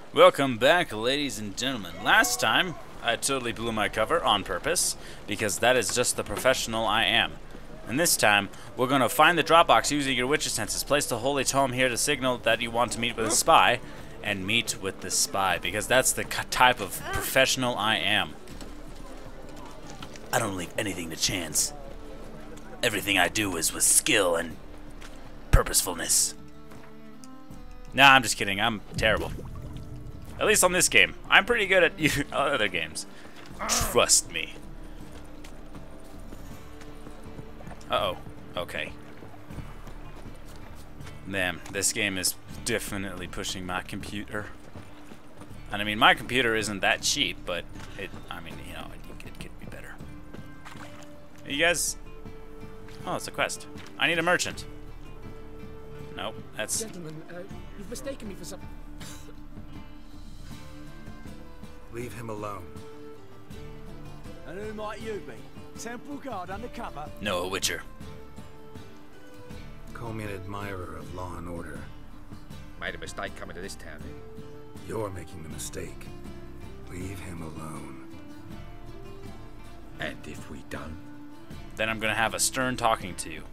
Welcome back, ladies and gentlemen. Last time, I totally blew my cover on purpose, because that is just the professional I am. And this time, we're going to find the drop box using your witcher senses. Place the holy tome here to signal that you want to meet with a spy, and meet with the spy, because that's the type of professional I am. I don't leave anything to chance. Everything I do is with skill and purposefulness. Nah, I'm just kidding. I'm terrible. At least on this game. I'm pretty good at other games. Trust me. Uh-oh. Okay. Damn, this game is definitely pushing my computer. And I mean, my computer isn't that cheap, but it could be better. You guys... Oh, it's a quest. I need a merchant. Nope, that's... Gentlemen, you've mistaken me for some... Leave him alone. And who might you be? Temple guard undercover? No, a witcher. Call me an admirer of law and order. Made a mistake coming to this town. You're making the mistake. Leave him alone. And if we don't? Then I'm gonna have a stern talking to you.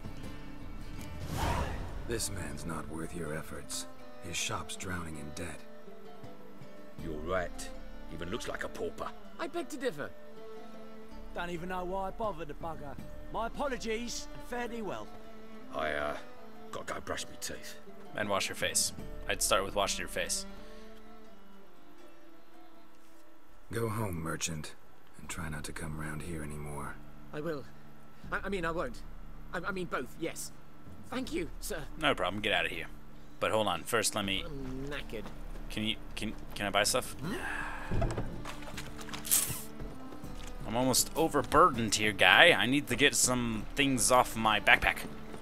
This man's not worth your efforts. His shop's drowning in debt. You're right. Even looks like a pauper. I beg to differ. Don't even know why I bothered the bugger. My apologies, and fare thee well. I, gotta go brush my teeth. And wash your face. I'd start with washing your face. Go home, merchant, and try not to come round here anymore. I will. I mean, I won't. I mean, both, yes. Thank you, sir. No problem, get out of here. But hold on, first let me... I'm knackered. Can I buy stuff? I'm almost overburdened here, guy. I need to get some things off my backpack.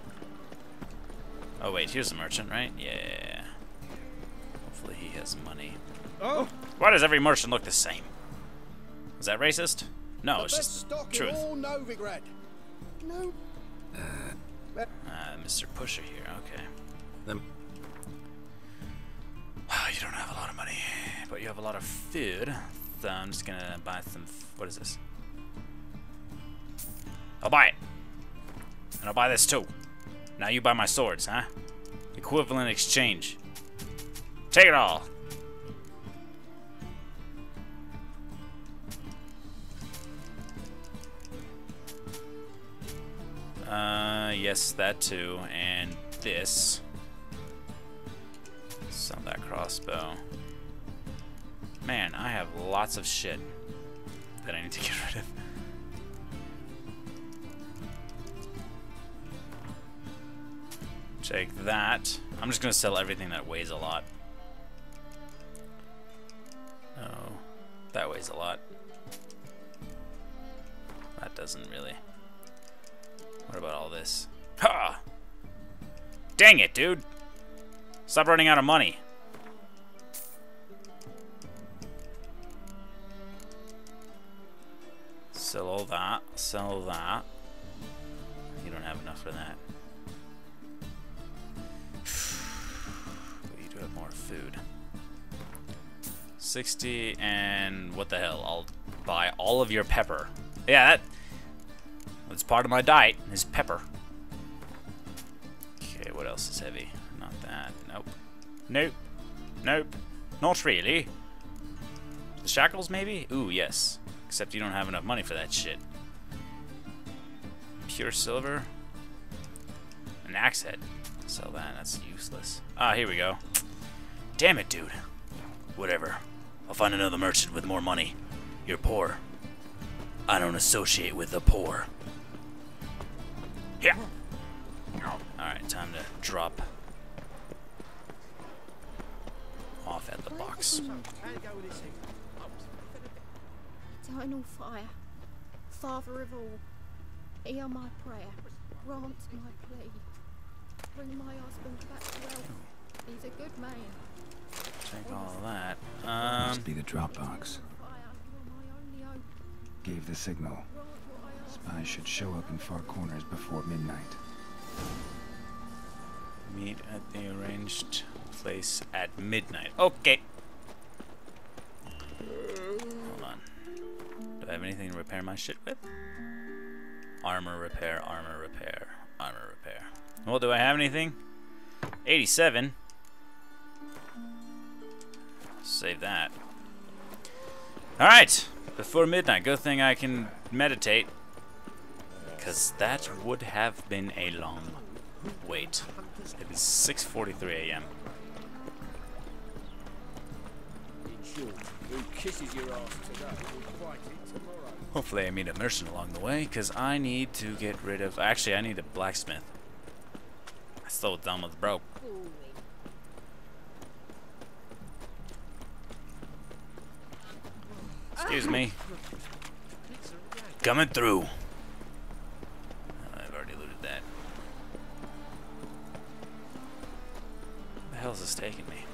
Oh wait, here's a merchant, right? Yeah. Hopefully he has money. Oh! Why does every merchant look the same? Is that racist? No, it's just stock truth. in all Novigrad. No. Mr. Pusher here, okay. Them. You don't have a lot of money, but you have a lot of food. So I'm just gonna buy some. What is this? I'll buy it, and I'll buy this too. Now you buy my swords, huh? Equivalent exchange. Take it all. Yes, that too, and this. Sell that crossbow. Man, I have lots of shit that I need to get rid of. Take that. I'm just gonna sell everything that weighs a lot. Oh, that weighs a lot. That doesn't really. What about all this? Ha! Dang it, dude! Stop running out of money. Sell all that. Sell that. You don't have enough for that. But you do have more food. 60 and what the hell? I'll buy all of your pepper. Yeah, that's part of my diet is pepper. Okay, what else is heavy? Not that. Nope. Nope. Nope. Not really. The shackles, maybe? Ooh, yes. Except you don't have enough money for that shit. Pure silver. An axe head. Sell that. That's useless. Ah, here we go. Damn it, dude. Whatever. I'll find another merchant with more money. You're poor. I don't associate with the poor. Yeah. Alright, time to drop off at the box. Eternal fire, Father of all, hear my prayer, grant my plea. Bring my husband back to health. He's a good man. Take all that. Must be the Dropbox. Gave the signal. Spies should show up in far corners before midnight. Meet at the arranged place at midnight. Okay. Hold on. Do I have anything to repair my shit with? Armor repair, armor repair, armor repair. Well, do I have anything? 87. Save that. Alright. Before midnight. Good thing I can meditate. Because that would have been a long wait. It is 6:43 a.m. Who kisses your ass today will fight it tomorrow. Hopefully I meet a merchant along the way, because I need to get rid of... Actually, I need a blacksmith. I still done with broke. Excuse me. Coming through. I've already looted that. Where the hell is this taking me?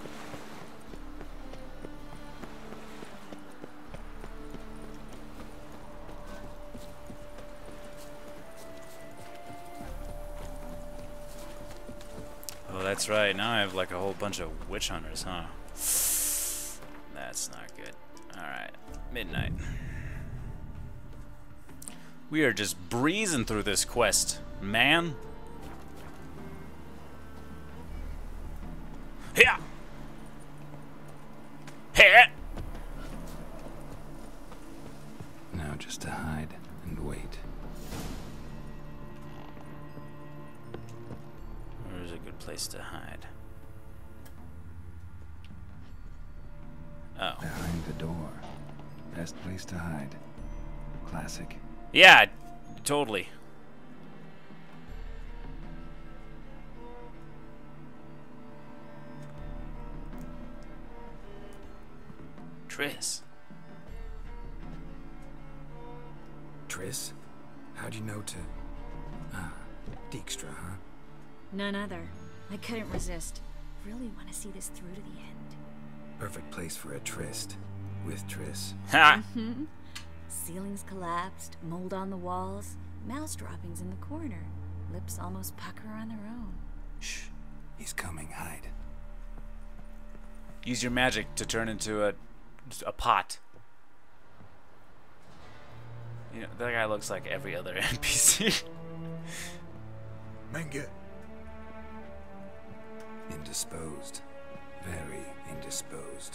Oh, that's right. Now I have like a whole bunch of witch hunters, huh? That's not good. Alright. Midnight. We are just breezing through this quest, man. Here. Here. Now just to hide and wait. Where's a good place to hide? Oh. Behind the door. Best place to hide. Classic. Yeah, totally. Triss. Triss? How'd you know to... Ah, Dijkstra, huh? None other. I couldn't resist. Really want to see this through to the end. Perfect place for a tryst. With Triss. Ha! Ceilings collapsed, mold on the walls, mouse droppings in the corner. Lips almost pucker on their own. Shh. He's coming. Hide. Use your magic to turn into a pot. You know, that guy looks like every other NPC. Menge. Indisposed. Very indisposed.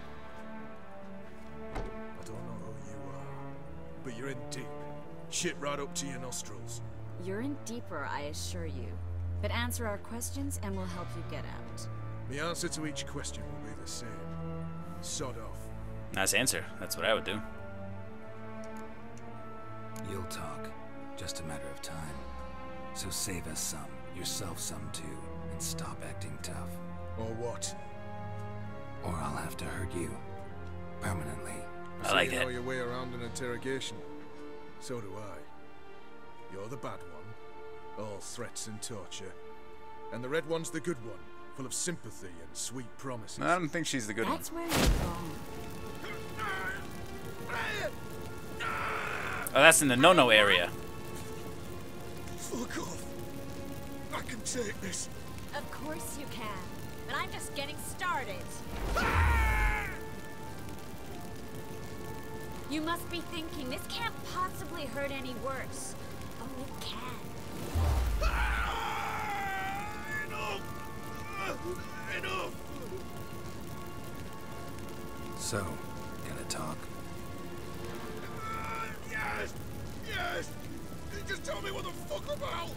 I don't know who you are, but you're in deep. Shit right up to your nostrils. You're in deeper, I assure you. But answer our questions and we'll help you get out. The answer to each question will be the same. Sod off. Nice answer. That's what I would do. You'll talk. Just a matter of time. So save us some, yourself some too, and stop acting tough. Or what? Or I'll have to hurt you. Permanently. I like you that. know your way around an interrogation. So do I. You're the bad one. All threats and torture. And the red one's the good one. Full of sympathy and sweet promises. I don't think she's the good one. That's where you're wrong. Oh, that's in the no-no area. Fuck off. I can take this. Of course you can. But I'm just getting started. You must be thinking, this can't possibly hurt any worse. Oh, it can. Enough! So, gonna talk? Yes! Yes! Just tell me what the fuck about!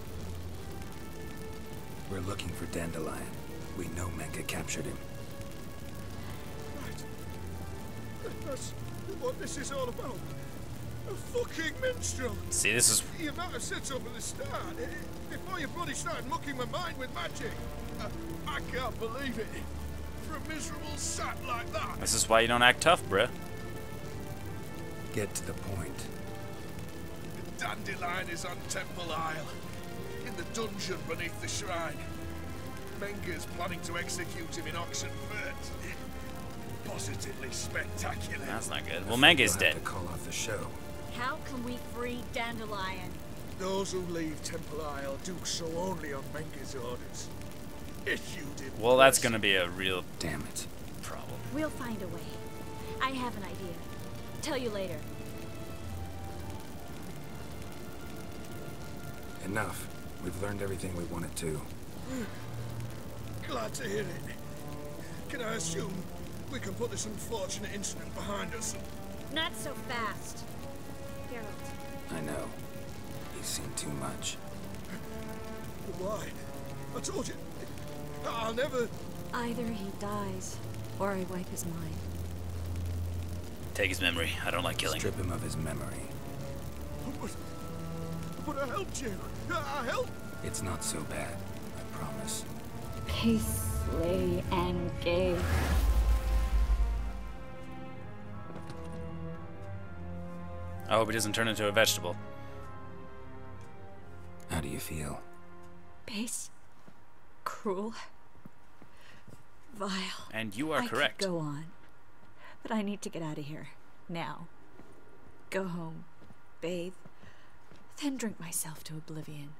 We're looking for Dandelion. We know Menge captured him. Right. That's what this is all about. A fucking minstrel! See, this is... You might have said so from the start, before you bloody started mucking my mind with magic. I can't believe it. For a miserable sap like that. This is why you don't act tough, bruh. Get to the point. The Dandelion is on Temple Isle, in the dungeon beneath the shrine. Menge's planning to execute him in Oxenfurt. Positively spectacular. That's not good. Well, Menge's We'll dead. have to call off the show. How can we free Dandelion? Those who leave Temple Isle do so only on Menge's orders. Issued in Well, that's person. gonna be a real Damn it. problem. We'll find a way. I have an idea. Tell you later. Enough. We've learned everything we wanted to. Glad to hear it. Can I assume we can put this unfortunate incident behind us? Not so fast. Geralt. I know. He's seen too much. But why? I told you. I'll never... Either he dies, or I wipe his mind. Take his memory. I don't like killing. Strip him of his memory. But I helped you. I helped. It's not so bad, I promise. Peacefully and gay. I hope he doesn't turn into a vegetable. How do you feel? Base. Cruel. Vile. And you are correct. I could go on, but I need to get out of here. Now. Go home. Bathe. Then drink myself to oblivion.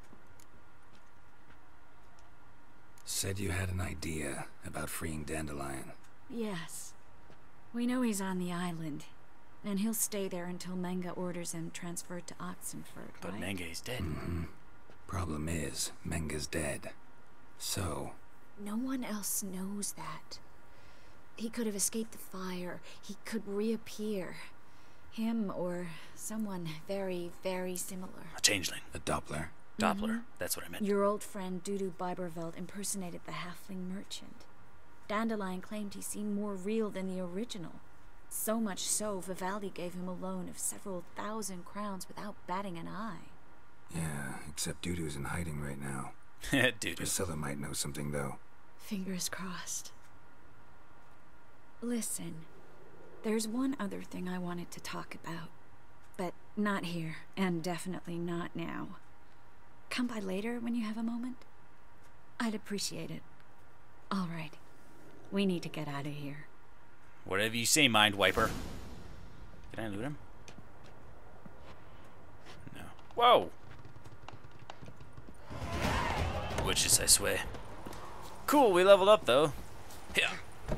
Said you had an idea about freeing Dandelion. Yes. We know he's on the island, and he'll stay there until Menge orders him transferred to Oxenford, But right? Menge is dead. Mm-hmm. Problem is, Menge's dead. So... No one else knows that. He could have escaped the fire. He could reappear. Him or someone very, very similar. A changeling. A Doppler. Doppler. That's what I meant. Your old friend Dudu Biberveld impersonated the halfling merchant. Dandelion claimed he seemed more real than the original. So much so, Vivaldi gave him a loan of several thousand crowns without batting an eye. Yeah, except Dudu's in hiding right now. Dude. Priscilla might know something, though. Fingers crossed. Listen, there's one other thing I wanted to talk about. But not here, and definitely not now. Come by later when you have a moment. I'd appreciate it. All right. We need to get out of here. Whatever you say, Mind Wiper. Can I loot him? No. Whoa! Witches, I swear. Cool, we leveled up though. Yeah.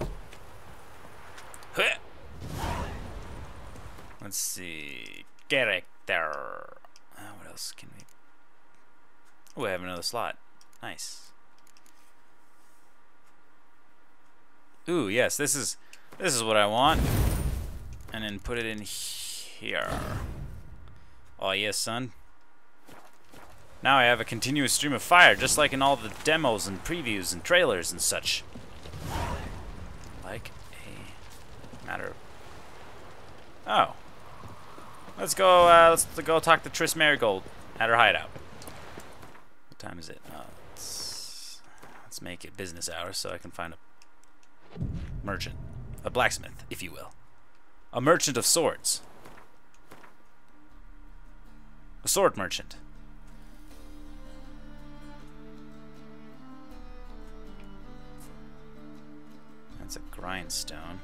Let's see. Character. What else can we... Oh, I have another slot. Nice. Ooh, yes, this is what I want. And then put it in here. Oh yes, son. Now I have a continuous stream of fire, just like in all the demos and previews and trailers and such. Like a matter of... Oh. Let's go talk to Triss Marigold at her hideout. What time is it? Let's make it business hours so I can find a merchant. A blacksmith, if you will. A merchant of swords. A sword merchant. That's a grindstone.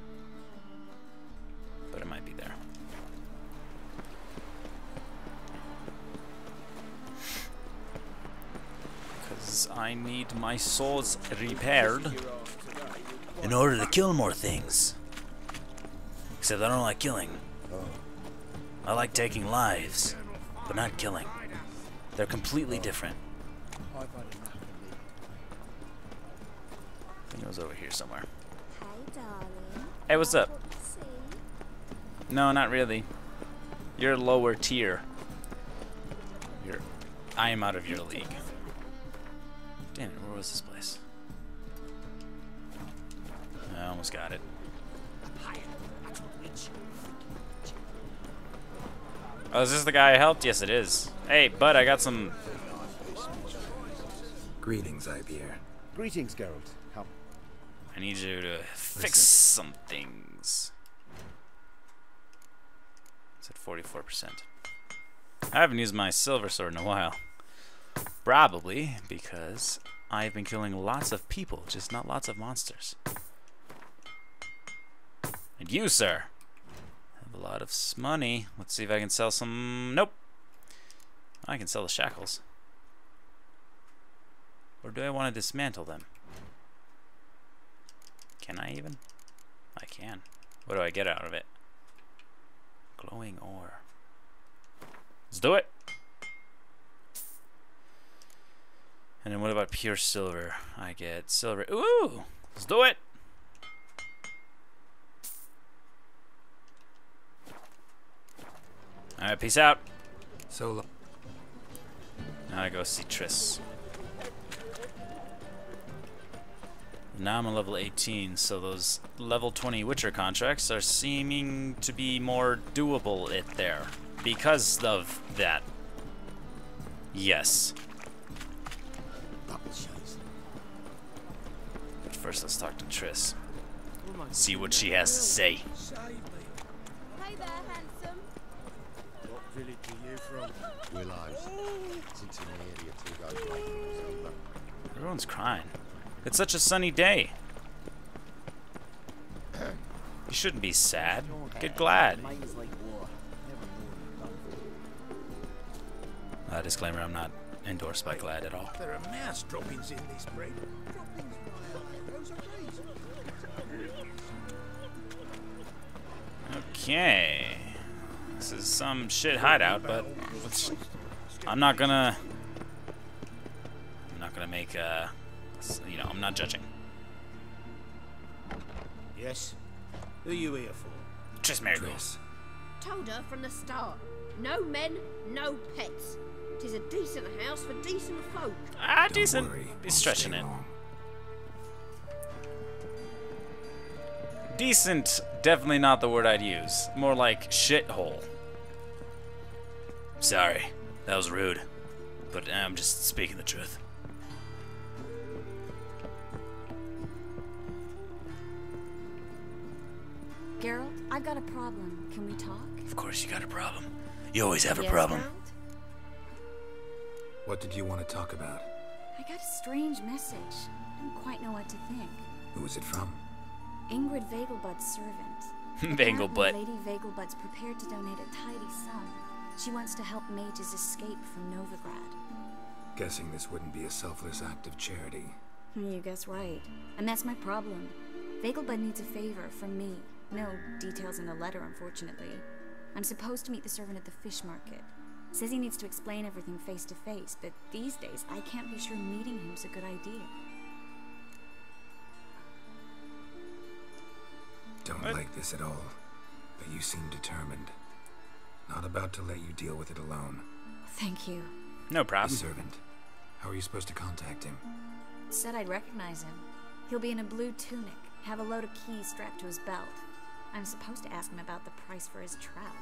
But it might be there. Because I need my swords repaired in order to kill more things. Except I don't like killing. I like taking lives, but not killing. They're completely different. I think it was over here somewhere. Hey, darling. Hey, what's up? No, not really. You're lower tier. I am out of your league. Damn it, where was this place? I almost got it. Oh, is this the guy I helped? Yes, it is. Hey, bud, I got some... Greetings, Ivier. Greetings, Geralt. How? I need you to fix some things. It's at 44%. I haven't used my silver sword in a while. Probably because I've been killing lots of people, just not lots of monsters. And you, sir, have a lot of money. Let's see if I can sell some... Nope. I can sell the shackles. Or do I want to dismantle them? Can I even? I can. What do I get out of it? Glowing ore. Let's do it. And then what about pure silver? I get silver. Ooh! Let's do it! Alright, peace out. So Now I go see Triss. Now I'm a level 18, so those level 20 Witcher contracts are seeming to be more doable there. Because of that. Yes. But first let's talk to Triss. See what she has to say. Hey there, handsome. What village are you from? Willows. It's in the area 2 days later it was over. Everyone's crying. It's such a sunny day. You shouldn't be sad. Get glad. Disclaimer, I'm not endorsed by Glad at all. There are mass droppings in this break. Okay. This is some shit hideout, but I'm not gonna make you know, I'm not judging. Yes? Who are you here for? Just married. Told her from the start. No men, no pets. 'Tis a decent house for decent folk. Ah, decent. He's stretching it. Decent, definitely not the word I'd use. More like shithole. Sorry, that was rude. But I'm just speaking the truth. Geralt, I've got a problem. Can we talk? Of course you got a problem. You always have a Yes, problem. Geralt? what did you want to talk about? I got a strange message. I don't quite know what to think. Who was it from? Ingrid Vegelbud's servant. Vegelbud. Apparently Lady Vegelbud's prepared to donate a tidy sum. She wants to help mages escape from Novigrad. Guessing this wouldn't be a selfless act of charity. You guess right. And that's my problem. Vegelbud needs a favor from me. No details in the letter, unfortunately. I'm supposed to meet the servant at the fish market. Says he needs to explain everything face to face, but these days I can't be sure meeting him's a good idea. Don't like this at all, but you seem determined. Not about to let you deal with it alone. Thank you. No problem. Servant, how are you supposed to contact him? Said I'd recognize him. He'll be in a blue tunic, have a load of keys strapped to his belt. I'm supposed to ask him about the price for his trout.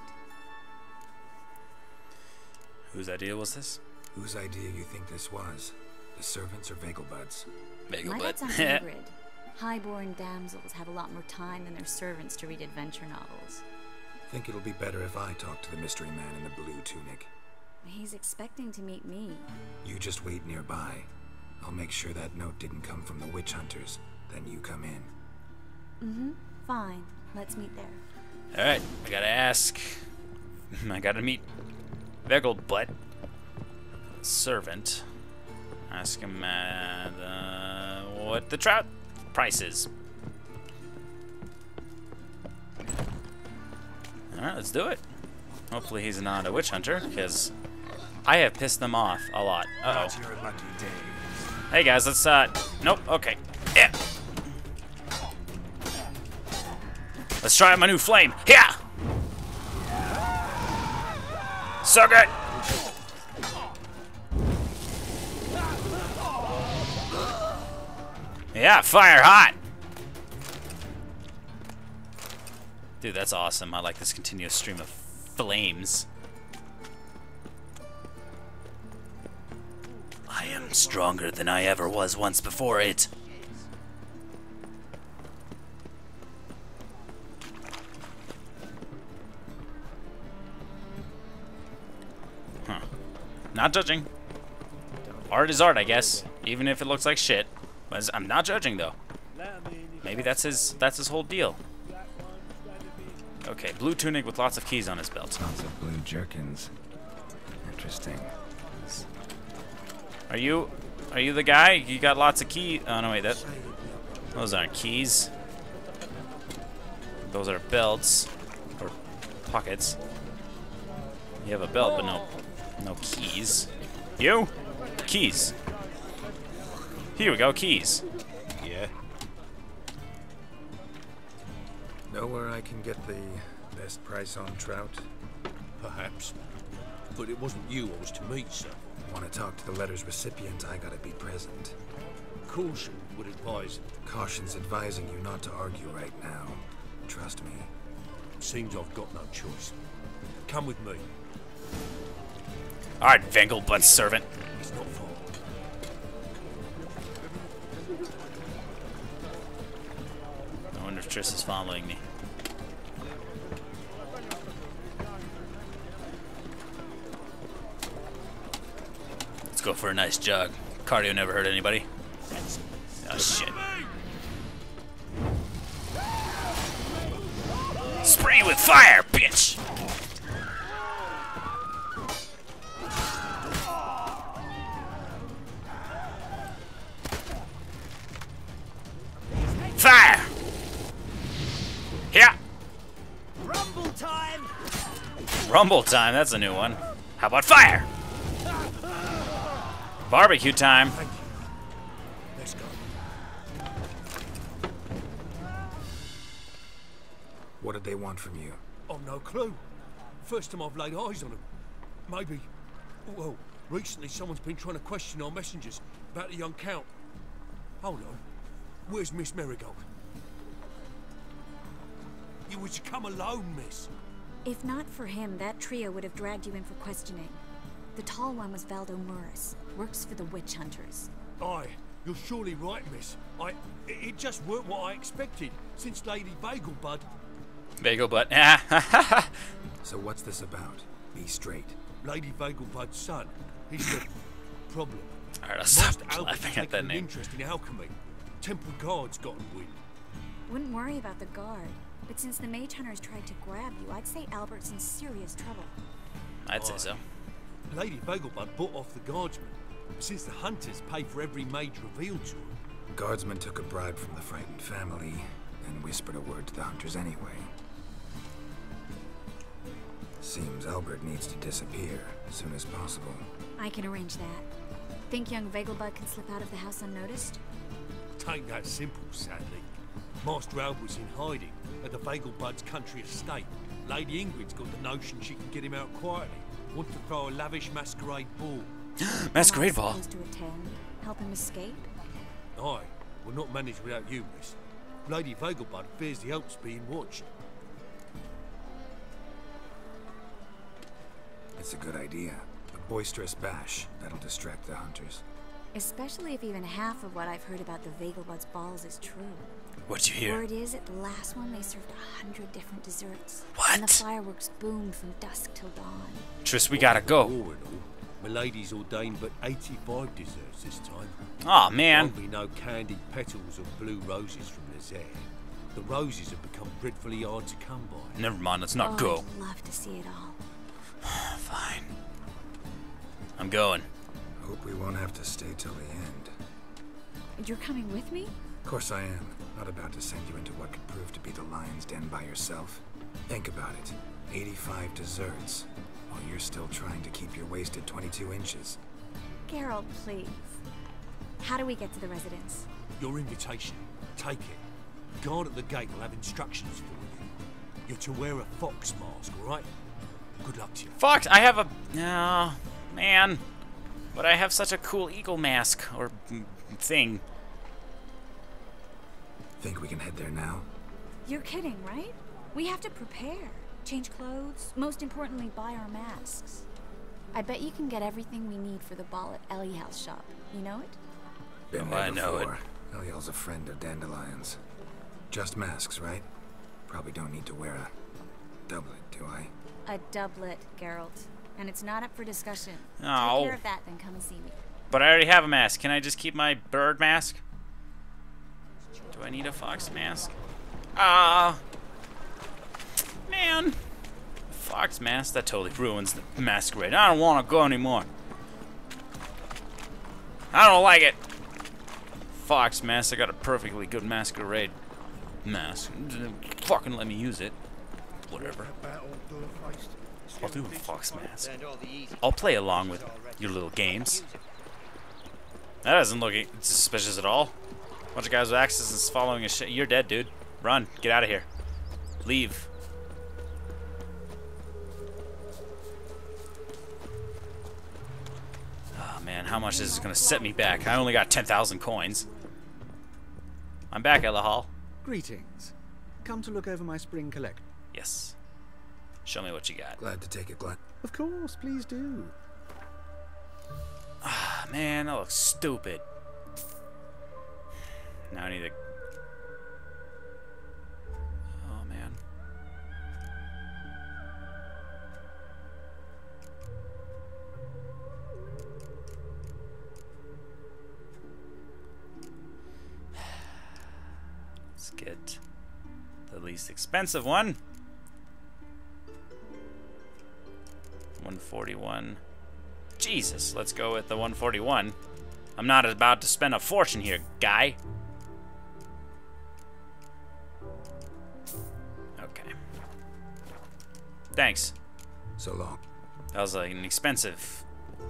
Whose idea was this? Whose idea you think this was? The servants or Vegelbud's? My bet's on Ingrid. Highborn damsels have a lot more time than their servants to read adventure novels. Think it'll be better if I talk to the mystery man in the blue tunic. He's expecting to meet me. You just wait nearby. I'll make sure that note didn't come from the witch hunters. Then you come in. Mm-hmm. Fine. Let's meet there. Alright, I gotta ask. I gotta meet Vegelbud. Servant. Ask him what the trout price is. Alright, let's do it. Hopefully he's not a witch hunter, because I have pissed them off a lot. Uh-oh. Hey guys, let's nope, okay. Yeah. Let's try out my new flame. Yeah. So good. Yeah, fire hot. Dude, that's awesome. I like this continuous stream of flames. I am stronger than I ever was once before it. Huh. Not judging. Art is art, I guess. Even if it looks like shit. I'm not judging though. Maybe that's his whole deal. Okay, blue tunic with lots of keys on his belt. Lots of blue jerkins. Interesting. Are you the guy? You got lots of keys. Oh no, wait, those aren't keys. Those are belts. Or pockets. You have a belt, but no keys. You? Keys. Here we go, keys. Yeah. Know where I can get the best price on trout? Perhaps. But it wasn't you I was to meet, sir. Want to talk to the letter's recipient, I gotta be present. Caution would advise. Caution's advising you not to argue right now. Trust me. Seems I've got no choice. Come with me. Alright, Vengelbutt's servant. It's not far. I wonder if Triss is following me. Let's go for a nice jog. Cardio never hurt anybody. Oh shit. Spray with fire, bitch! Fire! Yeah! Rumble time! Rumble time, that's a new one. How about fire? Barbecue time. Thank you. Let's go. What did they want from you? I've no clue. First time I've laid eyes on them. Maybe... Well, recently someone's been trying to question our messengers about the young Count. Hold on. Where's Miss Marigold? You were to come alone, miss. If not for him, that trio would have dragged you in for questioning. The tall one was Valdo Murris, works for the witch hunters. Aye, you're surely right, miss. It just weren't what I expected, since Lady Bagelbud... Bagelbutt. So what's this about? Be straight. Lady Bagelbud's son. He's the problem. Alright, I'll stop Master Albert's laughing at taken that an name. interest in alchemy. Temple guards gotten wind. Wouldn't worry about the guard, but since the mage hunters tried to grab you, I'd say Albert's in serious trouble. I'd say so. Lady Bagelbud bought off the guardsmen, since the hunters pay for every mage revealed to them. Guardsmen took a bribe from the frightened family and whispered a word to the hunters anyway. Seems Albert needs to disappear as soon as possible. I can arrange that. Think young Vegelbud can slip out of the house unnoticed? Tain't that simple, sadly. Master Albert's in hiding at the Vegelbud's country estate. Lady Ingrid's got the notion she can get him out quietly. Wants to throw a lavish masquerade ball. Masquerade ball? Am I supposed to attend? Help him escape? Aye, will not manage without you, miss. Lady Vegelbud fears the Alps being watched. It's a good idea. A boisterous bash. That'll distract the hunters. Especially if even half of what I've heard about the Vegelbud's balls is true. What'd you hear? Word is, at the last one, they served 100 different desserts. What? And the fireworks boomed from dusk till dawn. Triss, we gotta go. All in all, Milady's ordained but 85 desserts this time. Aw, man. Won't be no candied petals or blue roses from Nazaire. The roses have become dreadfully hard to come by. Never mind, let's not Oh, go. I'd love to see it all. Fine. I'm going. Hope we won't have to stay till the end. You're coming with me? Of course I am. Not about to send you into what could prove to be the lion's den by yourself. Think about it. 85 desserts, while you're still trying to keep your waist at 22 inches. Geralt, please. How do we get to the residence? Your invitation. Take it. Guard at the gate will have instructions for you. You're to wear a fox mask, alright? Good luck to you. Fox, I have a... Oh, man. But I have such a cool eagle mask, or thing. Think we can head there now? You're kidding, right? We have to prepare. Change clothes. Most importantly, buy our masks. I bet you can get everything we need for the ball at Eliel's shop. You know it? Been Oh, there I know it. before. Eliel's a friend of Dandelion's. Just masks, right? Probably don't need to wear a doublet, do I? A doublet, Geralt. And it's not up for discussion. Oh. Take care of that, then come and see me. But I already have a mask. Can I just keep my bird mask? Do I need a fox mask? Man. Fox mask? That totally ruins the masquerade. I don't want to go anymore. I don't like it. Fox mask. I got a perfectly good masquerade mask. Fucking let me use it. Whatever. I'll do a fox mask. I'll play along with your little games. That doesn't look suspicious at all. Bunch of guys with axes is following a shit. You're dead, dude. Run. Get out of here. Leave. Oh man, how much is this gonna set me back? I only got 10,000 coins. I'm back, Ella Hall. Greetings. Come to look over my spring collection. Yes. Show me what you got. Glad to take it, Glad. Of course, please do. Ah, man, that looks stupid. Now I need to... Oh, man. Let's get the least expensive one. 141. Jesus, let's go with the 141. I'm not about to spend a fortune here, guy. Okay. Thanks. So long. That was like an expensive.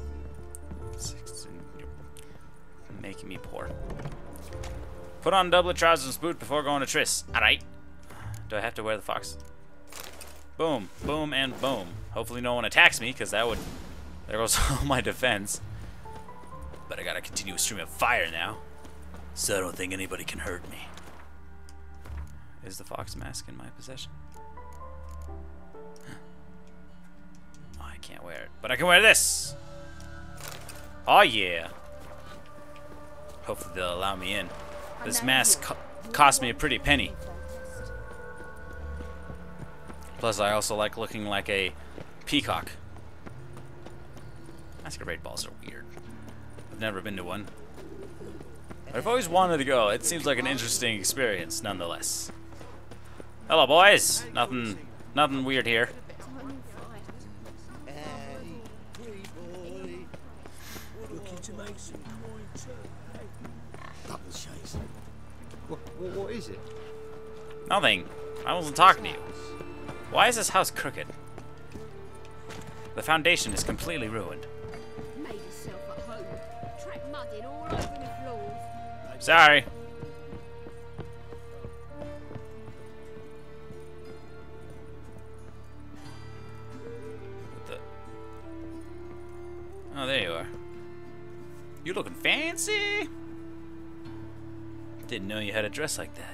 Making me poor. Put on doublet, trousers, and boot before going to Triss. Alright. Do I have to wear the fox? Boom, boom, and boom. Hopefully no one attacks me, because that would... There goes all my defense. But I gotta continue a stream of fire now. So I don't think anybody can hurt me. Is the fox mask in my possession? Oh, I can't wear it. But I can wear this! Oh yeah! Hopefully they'll allow me in. This mask cost me a pretty penny. Plus I also like looking like a peacock. Masquerade balls are weird. I've never been to one. But I've always wanted to go. It seems like an interesting experience, nonetheless. Hello, boys. Nothing weird here. What is it? Nothing. I wasn't talking to you. Why is this house crooked? The foundation is completely ruined. Made yourself at home. Track mud in all over the floors. Sorry. What the? Oh, there you are. You looking fancy? Didn't know you had a dress like that.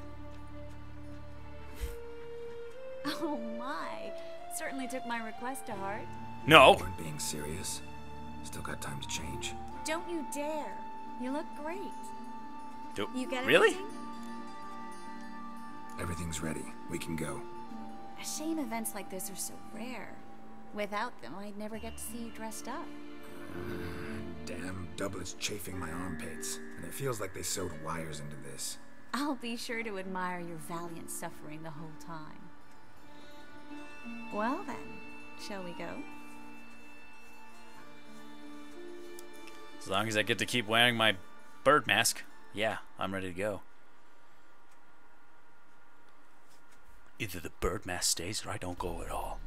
Oh my. Certainly took my request to heart. No. Weren't being serious. Still got time to change. Don't you dare. You look great. You get really? everything? Everything's ready. We can go. A shame events like this are so rare. Without them, I'd never get to see you dressed up. Damn doublet's chafing my armpits, and it feels like they sewed wires into this. I'll be sure to admire your valiant suffering the whole time. Well then, shall we go? As long as I get to keep wearing my bird mask, yeah, I'm ready to go. Either the bird mask stays or I don't go at all.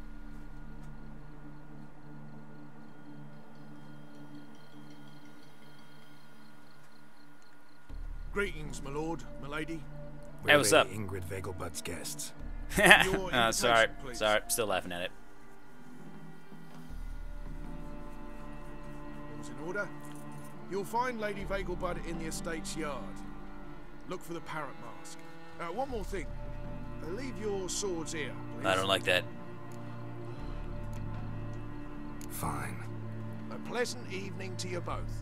Greetings, my lord, my lady. Hey, what's up? Ingrid Vegelbud's guests. Sorry, please. sorry, still laughing at it. All's in order. You'll find Lady Vegelbud in the estate's yard. Look for the parrot mask. One more thing. Leave your swords here, please. I don't like that. Fine. A pleasant evening to you both.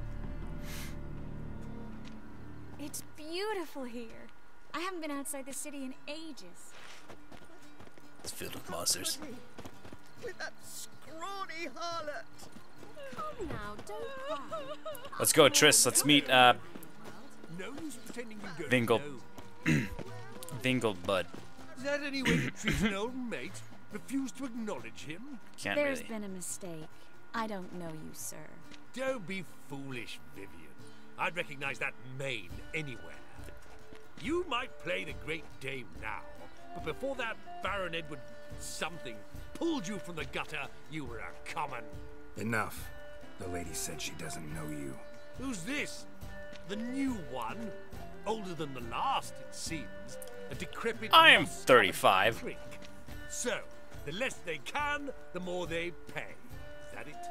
It's beautiful here. I haven't been outside the city in ages. It's filled with monsters. With that scrawny harlot. Come now, don't cry. Let's go, Triss. Let's meet, No use pretending you don't Vingle. know. Vinglebud. Is that any way to treat an old mate? Refuse to acknowledge him? Can't There's really. been a mistake. I don't know you, sir. Don't be foolish, Vivian. I'd recognize that mane anywhere. You might play the great dame now, but before that Baron Edward something pulled you from the gutter, you were a common. Enough. The lady said she doesn't know you. Who's this? The new one? Older than the last, it seems. A decrepit... I am moss 35. prick. So, the less they can, the more they pay. Is that it?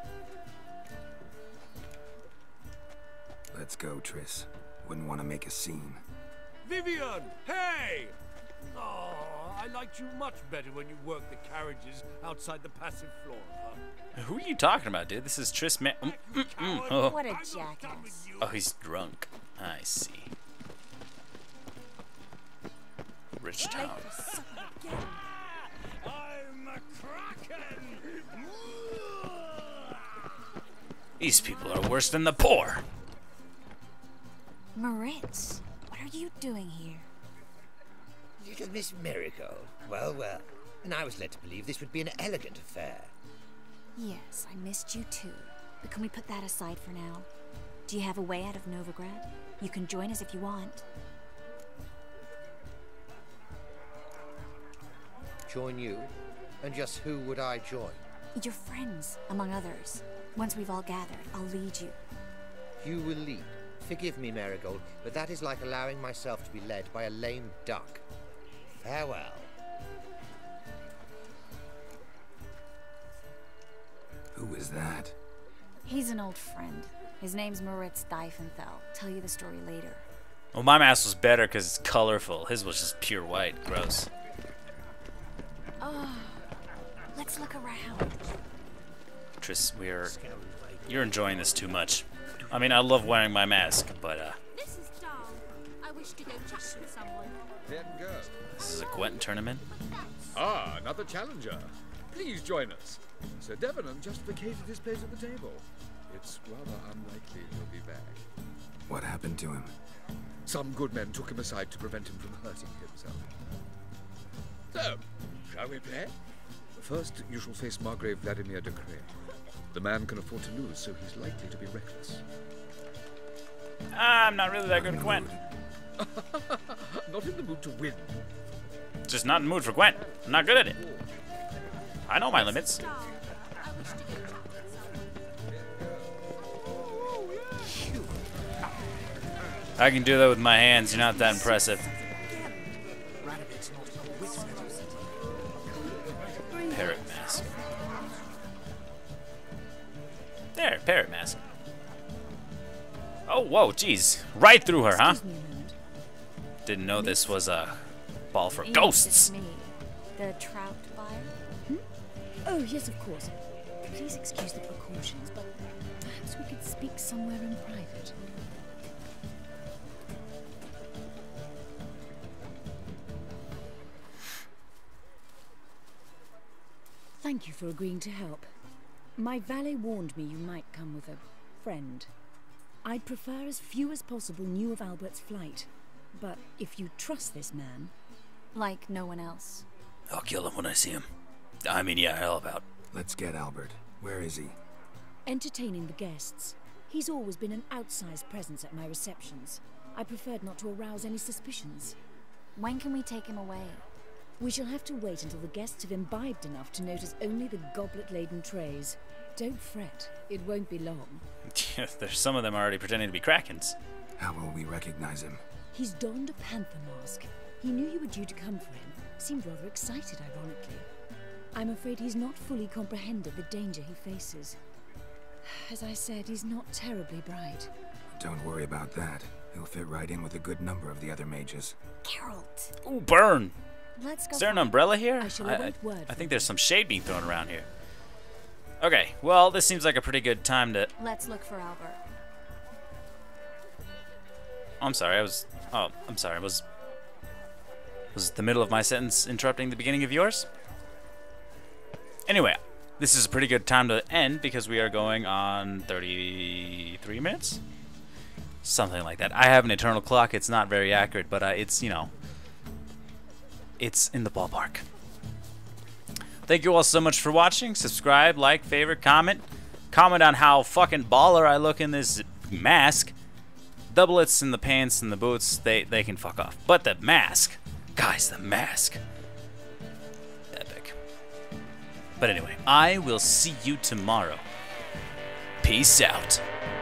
Let's go, Triss. Wouldn't want to make a scene. Vivian! Hey! Oh, I liked you much better when you worked the carriages outside the passive floor. Who are you talking about, dude? This is Triss Oh. What a jackass. Oh, he's drunk. I see. Rich town. I'm a kraken! These people are worse than the poor. Moritz, what are you doing here? Little Miss Marigold. Well, well. And I was led to believe this would be an elegant affair. Yes, I missed you too. But can we put that aside for now? Do you have a way out of Novigrad? You can join us if you want. Join you? And just who would I join? Your friends, among others. Once we've all gathered, I'll lead you. You will lead. Forgive me, Marigold, but that is like allowing myself to be led by a lame duck. Farewell. Who is that? He's an old friend. His name's Moritz Diefenthal. Tell you the story later. Well, my mask was better because it's colorful. His was just pure white. Gross. Oh, let's look around. Triss, you're enjoying this too much. I mean, I love wearing my mask, but This is Dahl. I wish to go chat with someone. Then go. this is a Gwent tournament. Ah, another challenger. Please join us. Sir Debenham just vacated his place at the table. It's rather unlikely he'll be back. What happened to him? Some good men took him aside to prevent him from hurting himself. So, shall we play? First, you shall face Margrave Vladimir de Cray. The man can afford to lose, so he's likely to be reckless. I'm not really that good at Gwent. Not in the mood to win. Just not in the mood for Gwent. I'm not good at it. I know my limits. I can do that with my hands. You're not that impressive. Parrot mask. There, parrot mask. Oh, whoa, jeez. Right through her, huh? Didn't know this was a ball for ghosts. It's me, the trout buyer. Oh, yes, of course. Please excuse the precautions, but perhaps we could speak somewhere in private. Thank you for agreeing to help. My valet warned me you might come with a friend. I'd prefer as few as possible knew of Albert's flight. But if you trust this man... Like no one else. I'll kill him when I see him. I mean, yeah, I'll help out. Let's get Albert. Where is he? Entertaining the guests. He's always been an outsized presence at my receptions. I preferred not to arouse any suspicions. When can we take him away? We shall have to wait until the guests have imbibed enough to notice only the goblet-laden trays. Don't fret, it won't be long. There's some of them already pretending to be Krakens. How will we recognize him? He's donned a panther mask. He knew you were due to come for him. Seemed rather excited, ironically. I'm afraid he's not fully comprehended the danger he faces. As I said, he's not terribly bright. Don't worry about that. He'll fit right in with a good number of the other mages. Geralt! Ooh, burn! Let's go. Is there an umbrella here? I think there's some shade being thrown around here. Okay, well, this seems like a pretty good time to... Let's look for Albert. Oh, I'm sorry, was the middle of my sentence interrupting the beginning of yours? Anyway, this is a pretty good time to end because we are going on 33 minutes? Something like that. I have an eternal clock. It's not very accurate, but it's, you know, it's in the ballpark. Thank you all so much for watching. Subscribe, like, favorite, comment. Comment on how fucking baller I look in this mask. doublets and the pants and the boots, they can fuck off. But the mask, guys, the mask, epic. But anyway, I will see you tomorrow. Peace out.